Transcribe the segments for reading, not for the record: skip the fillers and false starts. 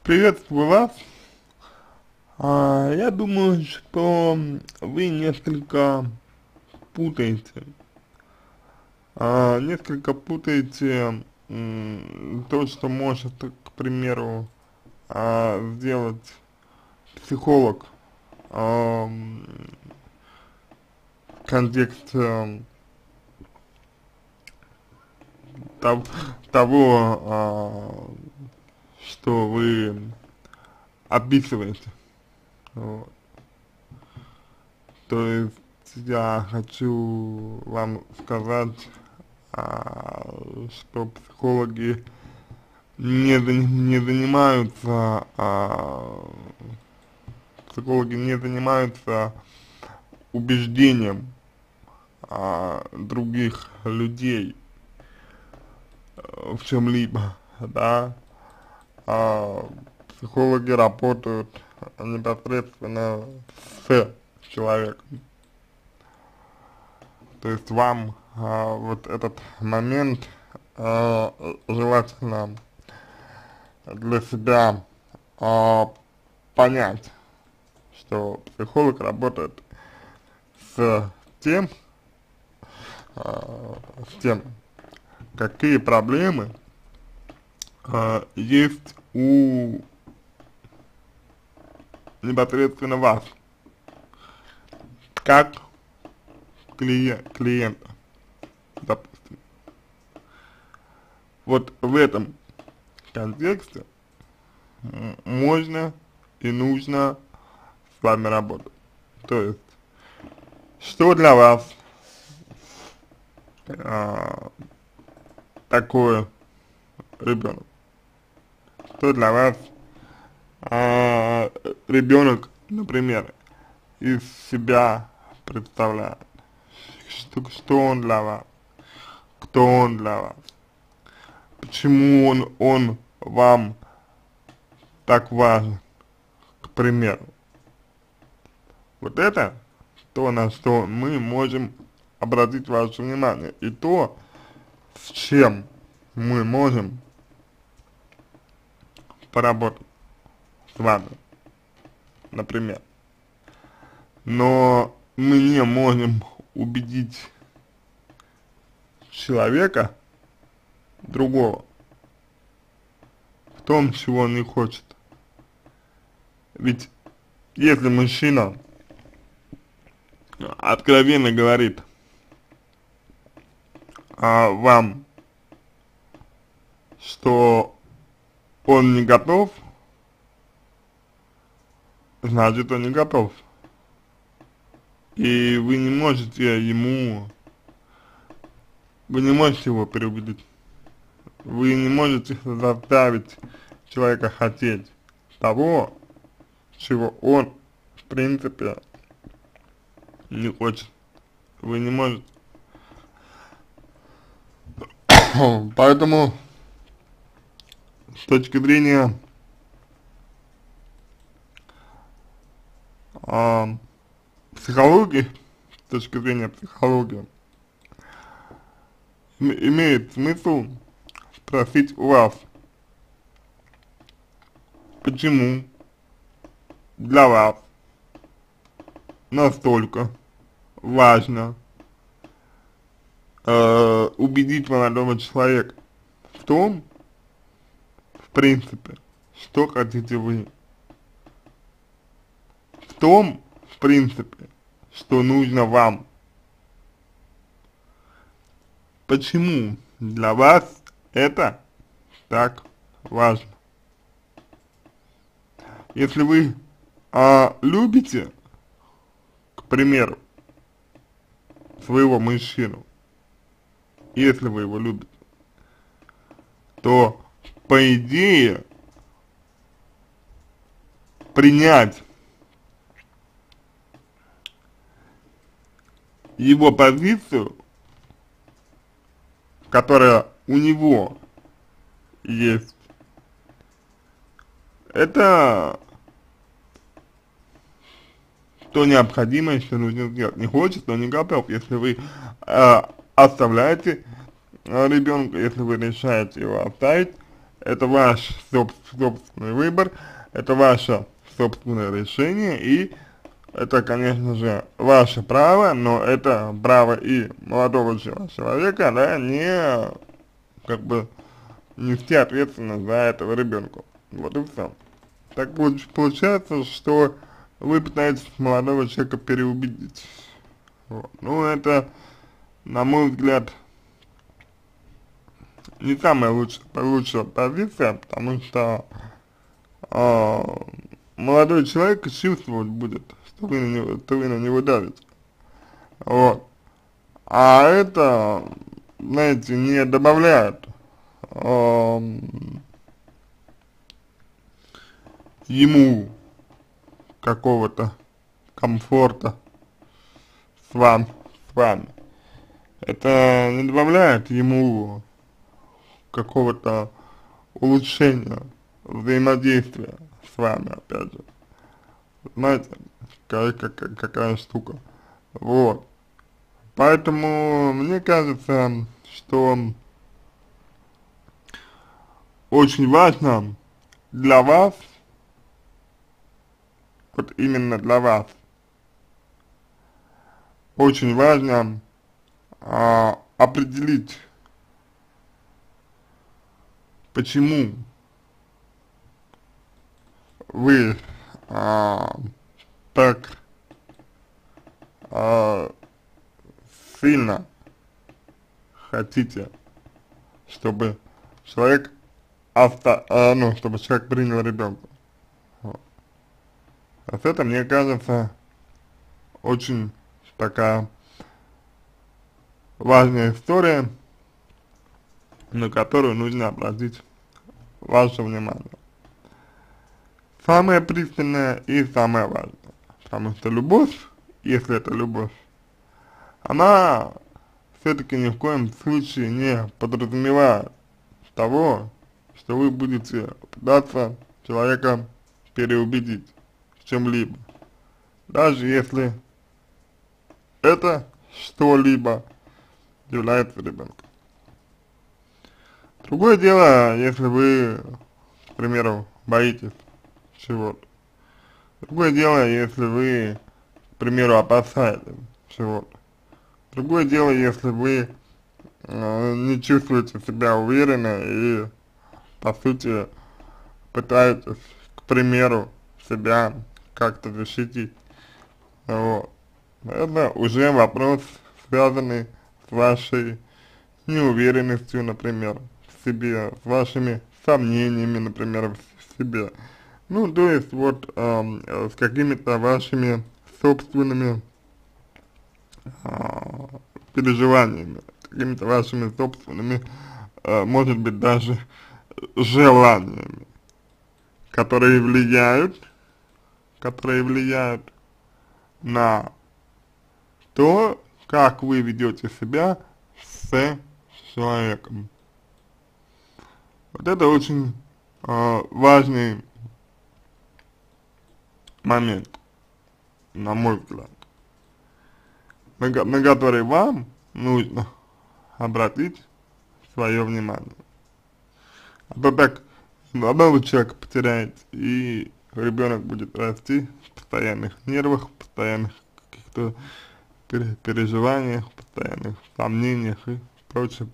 Приветствую вас. Я думаю, что вы несколько путаете, то, что может, к примеру, сделать психолог в контексте тов- того, что вы описываете. Вот. То есть я хочу вам сказать, что психологи не занимаются, психологи не занимаются убеждением других людей в чем-либо, да, а психологи работают непосредственно с человеком. То есть вам вот этот момент желательно для себя понять, что психолог работает с тем, с тем, какие проблемы есть у непосредственно вас, как клиента, допустим. Вот в этом контексте можно и нужно с вами работать. То есть, что для вас а, такое ребенок? Что для вас ребенок, например, из себя представляет? Что он для вас? Кто он для вас? Почему он вам так важен, к примеру? Вот это то, на что мы можем обратить ваше внимание, и то, с чем мы можем поработать с вами, например. Но мы не можем убедить человека другого в том, чего он не хочет. Ведь если мужчина откровенно говорит вам, что он не готов, значит он не готов. И вы не можете его переубедить. Вы не можете заставить человека хотеть того, чего он, в принципе, не хочет. Вы не можете. Поэтому, с точки зрения психологии, с точки зрения психологии, имеет смысл спросить у вас, почему для вас настолько важно убедить молодого человека в том, в принципе, что хотите вы, в том, в принципе, что нужно вам. Почему для вас это так важно? Если вы любите, к примеру, своего мужчину, если вы его любите, то, по идее, принять его позицию, которая у него есть, это то необходимое, что нужно сделать. Не хочет, но не готов. Если вы оставляете ребенка, если вы решаете его оставить, это ваш собственный выбор, это ваше собственное решение, и это, конечно же, ваше право, но это право и молодого человека, да, не, как бы, нести ответственность за этого ребенка. Вот и все. Так получается, что вы пытаетесь молодого человека переубедить. Вот. Ну, это, на мой взгляд, не самая лучшая позиция, потому что молодой человек чувствовать будет, что вы на него давите. Вот. А это, знаете, не добавляет ему какого-то комфорта с вами. Это не добавляет ему какого-то улучшения взаимодействия с вами, опять же. Знаете, какая штука. Вот. Поэтому мне кажется, что очень важно для вас, вот именно для вас, очень важно определить, почему вы так сильно хотите, чтобы человек чтобы человек принял ребенка. Вот. Это, мне кажется, очень такая важная история, на которую нужно обратить ваше внимание. Самое пристальное и самое важное. Потому что любовь, если это любовь, она все-таки ни в коем случае не подразумевает того, что вы будете пытаться человека переубедить в чем-либо. Даже если это что-либо является ребенком. Другое дело, если вы, к примеру, боитесь чего-то. Другое дело, если вы, к примеру, опасаетесь чего-то. Другое дело, если вы не чувствуете себя уверенно и, по сути, пытаетесь, к примеру, себя как-то защитить. Вот. Это уже вопрос, связанный с вашей неуверенностью, например, в себе, с вашими сомнениями, например, в себе. Ну, то есть, вот, с какими-то вашими собственными переживаниями, какими-то вашими собственными, может быть, даже желаниями, которые влияют на то, как вы ведете себя с человеком. Вот это очень важный момент, на мой взгляд, на который вам нужно обратить свое внимание. А то так молодого человека потеряете, и ребенок будет расти в постоянных нервах, в постоянных каких-то переживаниях, в постоянных сомнениях и прочее.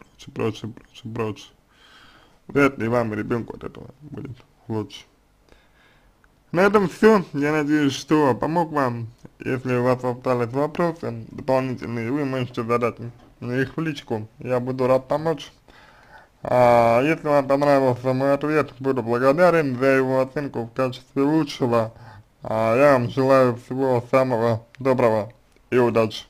Вряд ли вам и ребенку от этого будет лучше. На этом все. Я надеюсь, что помог вам. Если у вас остались вопросы дополнительные, вы можете задать мне их в личку. Я буду рад помочь. Если вам понравился мой ответ, буду благодарен за его оценку в качестве лучшего. Я вам желаю всего самого доброго и удачи.